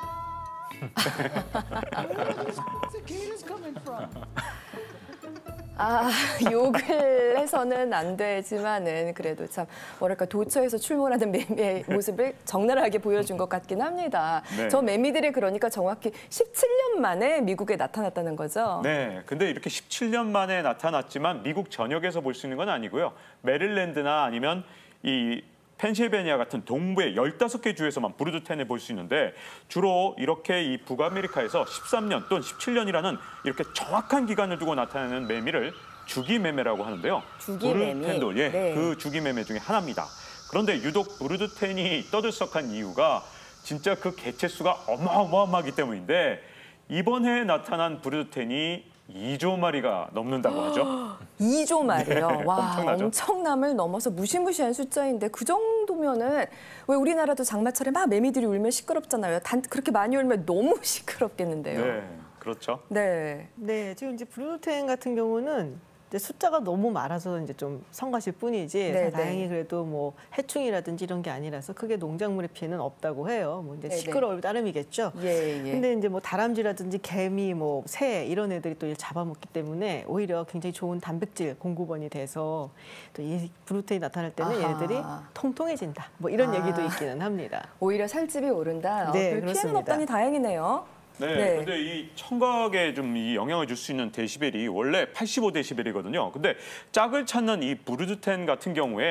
욕을 해서는 안 되지만은 그래도 참 뭐랄까 도처에서 출몰하는 매미의 모습을 적나라하게 보여준 것 같긴 합니다. 네. 저 매미들이 그러니까 정확히 17년 만에 미국에 나타났다는 거죠. 네, 근데 이렇게 17년 만에 나타났지만 미국 전역에서 볼 수 있는 건 아니고요. 메릴랜드나 아니면 이 펜실베니아 같은 동부의 15개 주에서만 브루드 10을 볼 수 있는데 주로 이렇게 이 북아메리카에서 13년 또는 17년이라는 이렇게 정확한 기간을 두고 나타나는 매미를 주기매매라고 하는데요. 주기매매. 브루드 10도 네. 그 주기매매 중에 하나입니다. 그런데 유독 브루드 10이 떠들썩한 이유가 진짜 그 개체수가 어마어마하기 때문인데 이번 해에 나타난 브루드 10이 2조 마리가 넘는다고 하죠. 2조 마리요? 네, 와, 엄청나죠? 엄청남을 넘어서 무시무시한 숫자인데 그 정도면은 왜 우리나라도 장마철에 막 매미들이 울면 시끄럽잖아요. 그렇게 많이 울면 너무 시끄럽겠는데요. 네, 그렇죠. 네. 네, 지금 이제 브루드10 같은 경우는 이제 숫자가 너무 많아서 이제 좀 성가실 뿐이지 네, 다행히 네. 그래도 뭐 해충이라든지 이런 게 아니라서 크게 농작물의 피해는 없다고 해요. 뭐 이제 네, 시끄러울 따름이겠죠. 예, 예. 근데 이제 뭐 다람쥐라든지 개미, 뭐 새 이런 애들이 또 잡아먹기 때문에 오히려 굉장히 좋은 단백질 공급원이 돼서 또 이 브루드10이 나타날 때는 아하. 얘네들이 통통해진다. 뭐 이런 얘기도 있기는 합니다. 오히려 살집이 오른다. 네, 별 피해는 그렇습니다. 없다니 다행이네요. 네, 근데 이 청각에 좀 이 영향을 줄 수 있는 데시벨이 원래 85데시벨이거든요. 근데 짝을 찾는 이 브루드 10 같은 경우에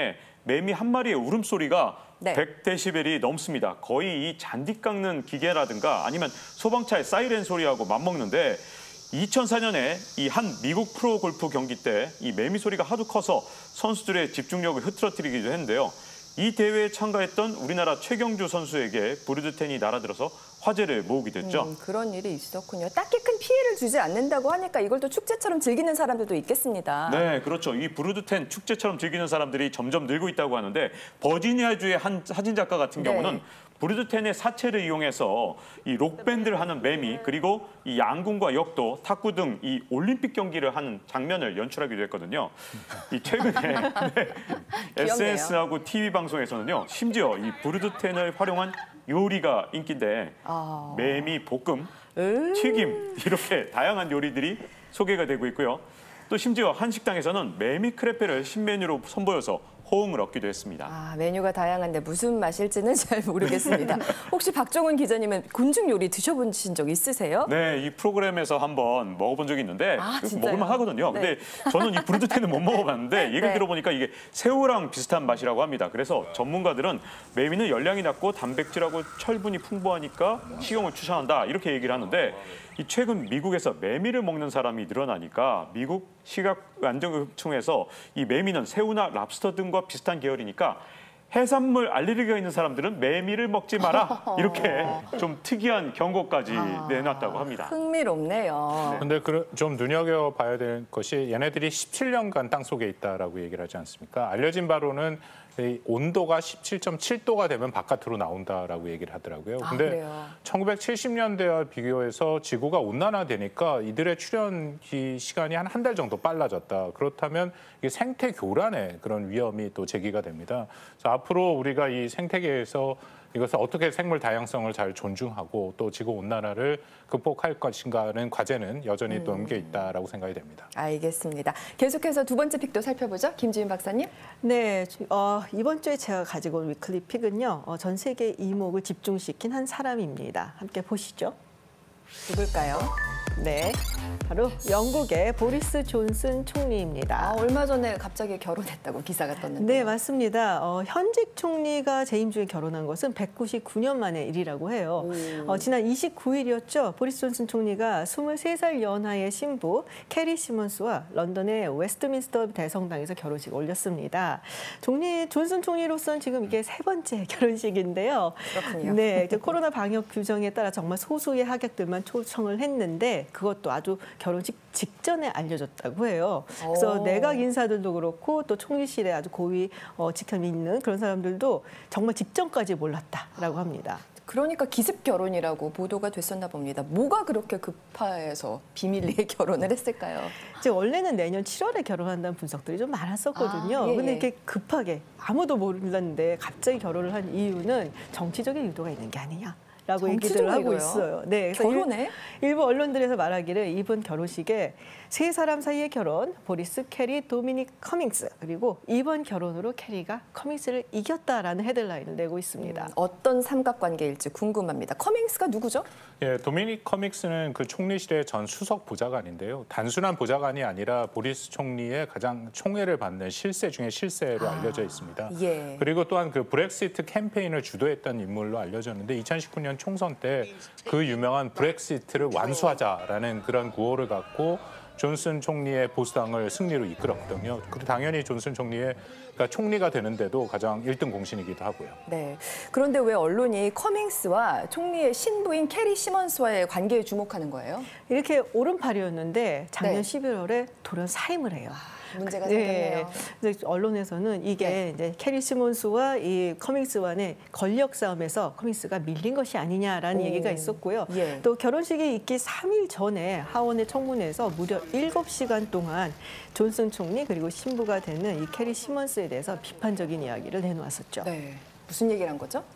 매미 한 마리의 울음소리가 네. 100데시벨이 넘습니다. 거의 이 잔디 깎는 기계라든가 아니면 소방차의 사이렌 소리하고 맞먹는데 2004년에 이 한 미국 프로 골프 경기 때 이 매미 소리가 하도 커서 선수들의 집중력을 흐트러뜨리기도 했는데요. 이 대회에 참가했던 우리나라 최경주 선수에게 브루드텐이 날아들어서 화제를 모으기도 했죠. 그런 일이 있었군요. 딱히 큰 피해를 주지 않는다고 하니까 이걸 또 축제처럼 즐기는 사람들도 있겠습니다. 네, 그렇죠. 이 브루드텐 축제처럼 즐기는 사람들이 점점 늘고 있다고 하는데 버지니아주의 한 사진작가 같은 경우는 브루드텐의 사체를 이용해서 이 록밴드를 하는 매미 그리고 이 양궁과 역도, 탁구 등 이 올림픽 경기를 하는 장면을 연출하기도 했거든요. 이 최근에 SNS하고 TV 방송에서는요. 심지어 이 브루드텐을 활용한 요리가 인기인데 매미 볶음, 튀김 이렇게 다양한 요리들이 소개가 되고 있고요. 또 심지어 한 식당에서는 매미 크레페를 신메뉴로 선보여서 호응을 얻기도 했습니다. 메뉴가 다양한데 무슨 맛일지는 잘 모르겠습니다. 혹시 박종훈 기자님은 곤충 요리 드셔보신 적 있으세요? 네, 이 프로그램에서 한번 먹어본 적이 있는데 먹을만 하거든요. 네. 근데 저는 이 브루드텐은 못 먹어봤는데 얘기를 들어보니까 이게 새우랑 비슷한 맛이라고 합니다. 그래서 전문가들은 매미는 열량이 낮고 단백질하고 철분이 풍부하니까 식용을 추천한다 이렇게 얘기를 하는데 이 최근 미국에서 매미를 먹는 사람이 늘어나니까 미국 식약안전청에서 이 매미는 새우나 랍스터 등과 비슷한 계열이니까 해산물 알레르기가 있는 사람들은 매미를 먹지 마라 이렇게 좀 특이한 경고까지 내놨다고 합니다. 흥미롭네요. 근데 좀 눈여겨봐야 될 것이 얘네들이 17년간 땅속에 있다라고 얘기를 하지 않습니까? 알려진 바로는 이 온도가 17.7도가 되면 바깥으로 나온다라고 얘기를 하더라고요. 근데 1970년대와 비교해서 지구가 온난화되니까 이들의 출현 시간이 한 달 정도 빨라졌다. 그렇다면 이게 생태 교란의 그런 위험이 또 제기가 됩니다. 그래서 앞으로 우리가 이 생태계에서 이것을 어떻게 생물 다양성을 잘 존중하고 또 지구 온난화를 극복할 것인가는 과제는 여전히 또 남겨 있다라고 생각이 됩니다. 알겠습니다. 계속해서 두 번째 픽도 살펴보죠. 김지윤 박사님. 네, 이번 주에 제가 가지고 온 위클리 픽은요. 전 세계 이목을 집중시킨 한 사람입니다. 함께 보시죠. 누굴까요? 네, 바로 영국의 보리스 존슨 총리입니다. 얼마 전에 갑자기 결혼했다고 기사가 떴는데. 네, 맞습니다. 현직 총리가 재임 중에 결혼한 것은 199년 만의 일이라고 해요. 지난 29일이었죠. 보리스 존슨 총리가 23살 연하의 신부 캐리 시몬스와 런던의 웨스트민스터 대성당에서 결혼식을 올렸습니다. 존슨 총리로서는 지금 이게 세 번째 결혼식인데요. 그렇군요. 네, 코로나 방역 규정에 따라 정말 소수의 하객들만 초청을 했는데 그것도 아주 결혼식 직전에 알려졌다고 해요. 그래서 내각 인사들도 그렇고 또 총리실에 아주 고위 직함이 있는 그런 사람들도 정말 직전까지 몰랐다라고 합니다. 그러니까 기습 결혼이라고 보도가 됐었나 봅니다. 뭐가 그렇게 급해서 비밀리에 결혼을 했을까요? 이제 원래는 내년 7월에 결혼한다는 분석들이 좀 많았었거든요. 근데 이렇게 급하게 아무도 몰랐는데 갑자기 결혼을 한 이유는 정치적인 의도가 있는 게 아니냐. 라고 얘기들을 하고 있어요. 네, 결혼에? 일부 언론들에서 말하기를 이번 결혼식에 세 사람 사이의 결혼, 보리스, 캐리, 도미닉 커밍스 그리고 이번 결혼으로 캐리가 커밍스를 이겼다라는 헤드라인을 내고 있습니다. 어떤 삼각관계일지 궁금합니다. 커밍스가 누구죠? 예, 도미닉 커밍스는 그 총리실의 전 수석 보좌관인데요. 단순한 보좌관이 아니라 보리스 총리의 가장 총애를 받는 실세 중에 실세로 알려져 있습니다. 그리고 또한 그 브렉시트 캠페인을 주도했던 인물로 알려졌는데 2019년 총선 때 그 유명한 브렉시트를 완수하자라는 그런 구호를 갖고 존슨 총리의 보수당을 승리로 이끌었거든요. 그리고 당연히 존슨 총리의 그러니까 총리가 되는데도 가장 1등 공신이기도 하고요. 네. 그런데 왜 언론이 커밍스와 총리의 신부인 캐리 시먼스와의 관계에 주목하는 거예요? 이렇게 오른팔이었는데 작년 11월에 돌연 사임을 해요. 문제가 생겼네요. 언론에서는 이게 이제 캐리 시몬스와 이 커밍스와의 권력 싸움에서 커밍스가 밀린 것이 아니냐라는 얘기가 있었고요. 또 결혼식이 있기 3일 전에 하원의 청문회에서 무려 7시간 동안 존슨 총리 그리고 신부가 되는 이 캐리 시몬스에 대해서 비판적인 이야기를 내놓았었죠. 네. 무슨 얘기를 한 거죠?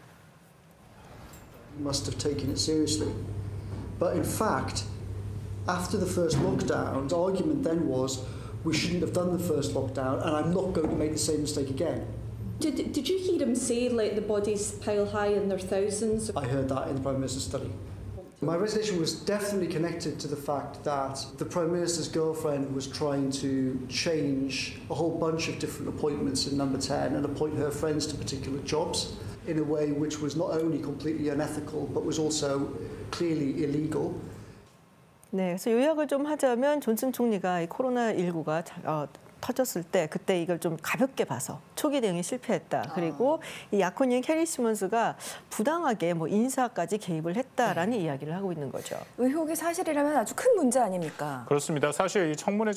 Must have taken it seriously. But in fact, after the first lockdown, the argument then was we shouldn't have done the first lockdown, and I'm not going to make the same mistake again. Did you hear him say, let the bodies pile high in their thousands? I heard that in the Prime Minister's study. My resignation was definitely connected to the fact that the Prime Minister's girlfriend was trying to change a whole bunch of different appointments in Number 10 and appoint her friends to particular jobs in a way which was not only completely unethical but was also clearly illegal. 네, 그래서 요약을 좀 하자면 존슨 총리가 이 코로나19가 터졌을 때 그때 이걸 좀 가볍게 봐서 초기 대응에 실패했다. 그리고 이 약혼인 캐리 시몬스가 부당하게 뭐 인사까지 개입을 했다라는 이야기를 하고 있는 거죠. 의혹이 사실이라면 아주 큰 문제 아닙니까? 그렇습니다. 사실 이 청문회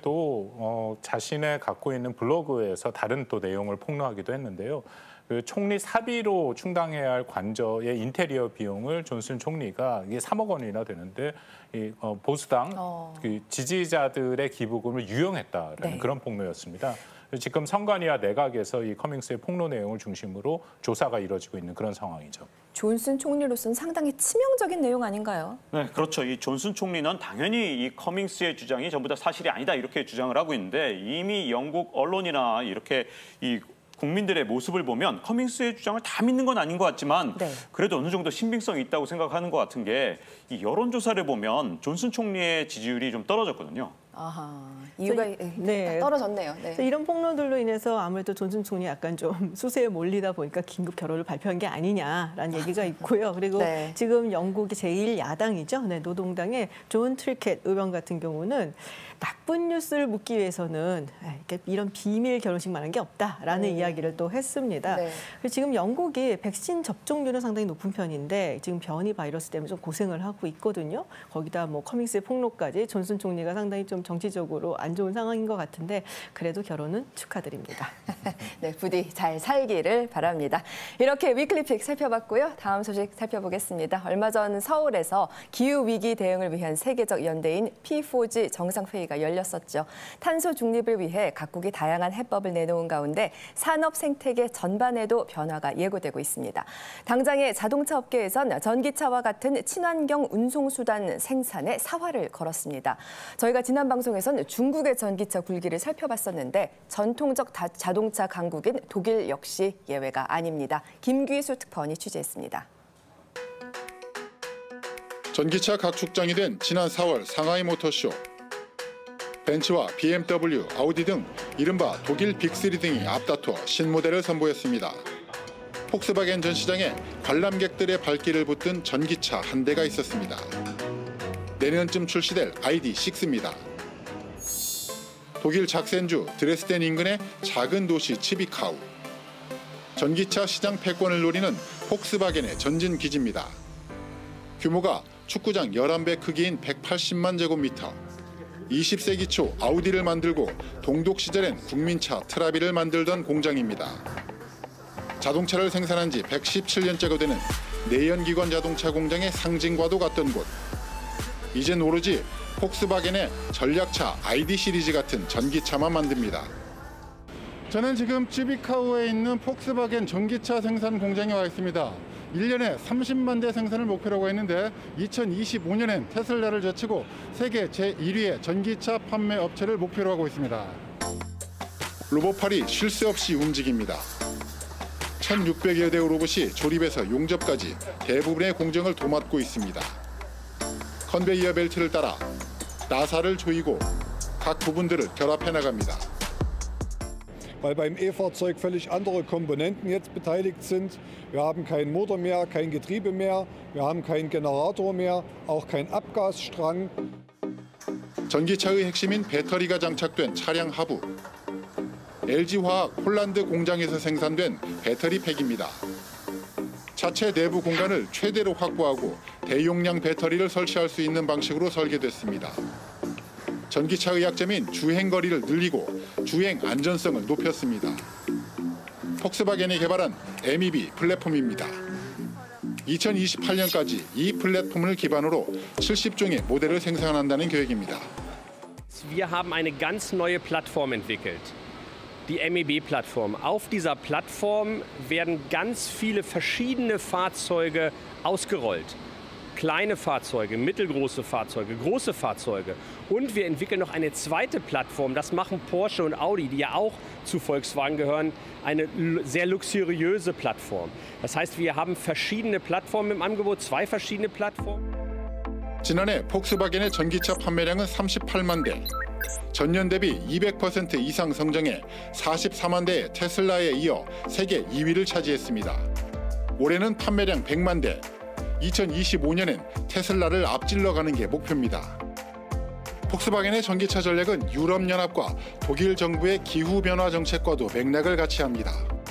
전에도 자신의 갖고 있는 블로그에서 다른 또 내용을 폭로하기도 했는데요. 그 총리 사비로 충당해야 할 관저의 인테리어 비용을 존슨 총리가 이게 3억 원이나 되는데 이 보수당 그 지지자들의 기부금을 유용했다라는 네. 그런 폭로였습니다. 지금 선관위와 내각에서 이 커밍스의 폭로 내용을 중심으로 조사가 이뤄지고 있는 그런 상황이죠. 존슨 총리로서는 상당히 치명적인 내용 아닌가요? 네, 그렇죠. 이 존슨 총리는 당연히 이 커밍스의 주장이 전부 다 사실이 아니다 이렇게 주장을 하고 있는데 이미 영국 언론이나 이렇게 이 국민들의 모습을 보면 커밍스의 주장을 다 믿는 건 아닌 것 같지만 네. 그래도 어느 정도 신빙성이 있다고 생각하는 것 같은 게 이 여론조사를 보면 존슨 총리의 지지율이 좀 떨어졌거든요. 아하, 이유가 네. 떨어졌네요. 네. 이런 폭로들로 인해서 아무래도 존슨 총리 약간 좀 수세에 몰리다 보니까 긴급 결혼을 발표한 게 아니냐라는 얘기가 있고요. 그리고 네. 지금 영국의 제1야당이죠. 네, 노동당의 존 트리켓 의원 같은 경우는 나쁜 뉴스를 묻기 위해서는 이런 비밀 결혼식만한 게 없다라는 이야기를 또 했습니다. 네. 그리고 지금 영국이 백신 접종률은 상당히 높은 편인데 지금 변이 바이러스 때문에 좀 고생을 하고 있거든요. 거기다 뭐 커밍스의 폭로까지 존슨 총리가 상당히 좀 정치적으로 안 좋은 상황인 것 같은데 그래도 결혼은 축하드립니다. 네, 부디 잘 살기를 바랍니다. 이렇게 위클리픽 살펴봤고요. 다음 소식 살펴보겠습니다. 얼마 전 서울에서 기후위기 대응을 위한 세계적 연대인 P4G 정상회의가 열렸었죠. 탄소 중립을 위해 각국이 다양한 해법을 내놓은 가운데 산업 생태계 전반에도 변화가 예고되고 있습니다. 당장의 자동차 업계에선 전기차와 같은 친환경 운송수단 생산에 사활을 걸었습니다. 저희가 지난 방송에서는 중국의 전기차 굴기를 살펴봤었는데 전통적 자동차 강국인 독일 역시 예외가 아닙니다. 김귀수 특파원이 취재했습니다. 전기차 각축장이 된 지난 4월 상하이 모터쇼. 벤츠와 BMW, 아우디 등 이른바 독일 빅3 등이 앞다퉈 신모델을 선보였습니다. 폭스바겐 전 시장에 관람객들의 발길을 붙든 전기차 한 대가 있었습니다. 내년쯤 출시될 ID.6입니다. 독일 작센주 드레스덴 인근의 작은 도시 치비카우. 전기차 시장 패권을 노리는 폭스바겐의 전진 기지입니다. 규모가 축구장 11배 크기인 180만 제곱미터. 20세기 초 아우디를 만들고 동독 시절엔 국민차 트라비를 만들던 공장입니다. 자동차를 생산한 지 117년째가 되는 내연기관 자동차 공장의 상징과도 같던 곳. 이젠 오로지 폭스바겐의 전략차 ID 시리즈 같은 전기차만 만듭니다. 저는 지금 찌비카우에 있는 폭스바겐 전기차 생산 공장에 와 있습니다. 1년에 30만 대 생산을 목표라고 했는데 2025년엔 테슬라를 제치고 세계 제1위의 전기차 판매 업체를 목표로 하고 있습니다. 로봇팔이 쉴 새 없이 움직입니다. 1,600여 대의 로봇이 조립에서 용접까지 대부분의 공정을 도맡고 있습니다. 컨베이어 벨트를 따라 나사를 조이고 각 부분들을 결합해 나갑니다. Weil beim E-Fahrzeug völlig andere Komponenten jetzt beteiligt sind. Wir haben keinen Motor mehr, kein Getriebe mehr, wir haben keinen Generator mehr, auch kein Abgasstrang. 전기차의 핵심인 배터리가 장착된 차량 하부. LG화학 폴란드 공장에서 생산된 배터리 팩입니다. 차체 내부 공간을 최대로 확보하고 대용량 배터리를 설치할 수 있는 방식으로 설계됐습니다. 전기차의 약점인 주행거리를 늘리고 주행 안전성을 높였습니다. 폭스바겐이 개발한 MEB 플랫폼입니다. 2028년까지 이 플랫폼을 기반으로 70종의 모델을 생산한다는 계획입니다. Wir haben eine ganz neue Plattform entwickelt, die MEB-Plattform. Auf dieser Plattform werden ganz viele verschiedene Fahrzeuge ausgerollt. Kleine Fahrzeuge, mittelgroße Fahrzeuge, große Fahrzeuge. Und wir entwickeln noch eine zweite Plattform, das machen Porsche und Audi, die ja auch zu Volkswagen gehören, eine sehr luxuriöse Plattform. Das heißt, wir haben verschiedene Plattformen im Angebot, 2 verschiedene Plattformen. 지난해 폭스바겐의 전기차 판매량은 38만 대, 전년 대비 200% 이상 성장해 44만 대의 테슬라에 이어 세계 2위를 차지했습니다. 올해는 판매량 100만 대, 2025년엔 테슬라를 앞질러 가는 게 목표입니다. 폭스바겐의 전기차 전략은 유럽연합과 독일 정부의 기후변화 정책과도 맥락을 같이 합니다.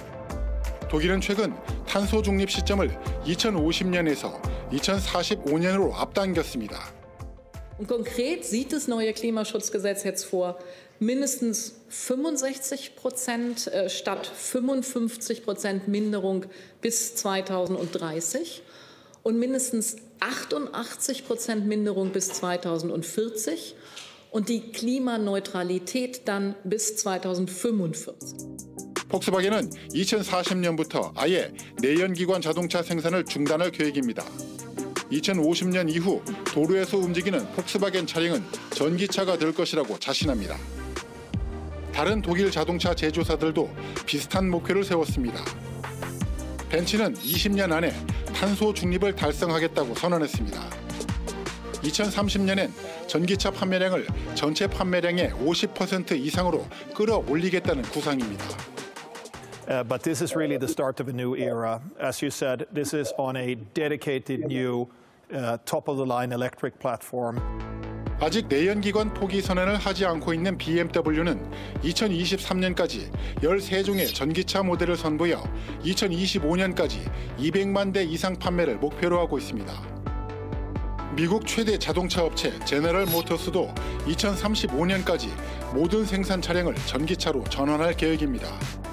독일은 최근 탄소 중립 시점을 2050년에서 2045년으로 앞당겼습니다. Und konkret sieht das neue Klimaschutzgesetz jetzt vor, mindestens 65% statt 55% Minderung bis 2030 und mindestens 88% Minderung bis 2040 und die Klimaneutralität dann bis 2045. 폭스바겐은 2040년부터 아예 내연기관 자동차 생산을 중단할 계획입니다. 2050년 이후 도로에서 움직이는 폭스바겐 차량은 전기차가 될 것이라고 자신합니다. 다른 독일 자동차 제조사들도 비슷한 목표를 세웠습니다. 벤츠는 20년 안에 탄소 중립을 달성하겠다고 선언했습니다. 2030년엔 전기차 판매량을 전체 판매량의 50% 이상으로 끌어올리겠다는 구상입니다. But this is really the start of a new era. As you said, this is on a dedicated new top-of-the-line electric platform. 아직 내연기관 포기 선언을 하지 않고 있는 BMW는 2023년까지 13종의 전기차 모델을 선보여 2025년까지 200만 대 이상 판매를 목표로 하고 있습니다. 미국 최대 자동차 업체 제너럴 모터스도 2035년까지 모든 생산 차량을 전기차로 전환할 계획입니다.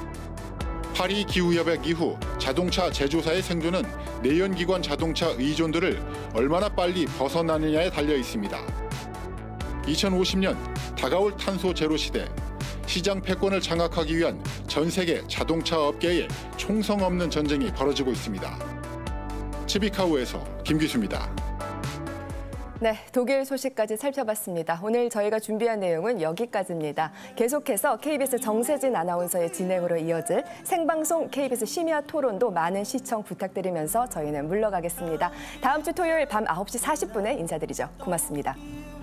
파리 기후협약 이후 자동차 제조사의 생존은 내연기관 자동차 의존도를 얼마나 빨리 벗어나느냐에 달려 있습니다. 2050년 다가올 탄소 제로 시대, 시장 패권을 장악하기 위한 전 세계 자동차 업계의 총성 없는 전쟁이 벌어지고 있습니다. 치비카우에서 김기수입니다. 네, 독일 소식까지 살펴봤습니다. 오늘 저희가 준비한 내용은 여기까지입니다. 계속해서 KBS 정세진 아나운서의 진행으로 이어질 생방송 KBS 심야 토론도 많은 시청 부탁드리면서 저희는 물러가겠습니다. 다음 주 토요일 밤 9시 40분에 인사드리죠. 고맙습니다.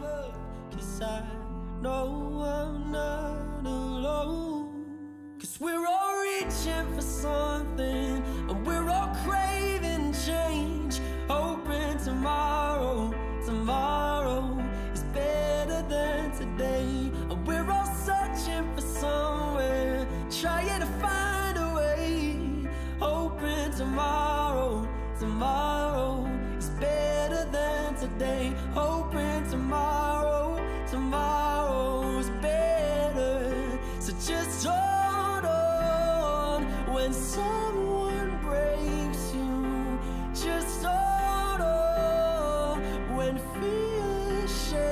Tomorrow is better than today, and we're all searching for somewhere, trying to find a way, hoping tomorrow is better than today, hoping tomorrow is better, so just hold on when someone breaks you, just hold on when fear is shaking.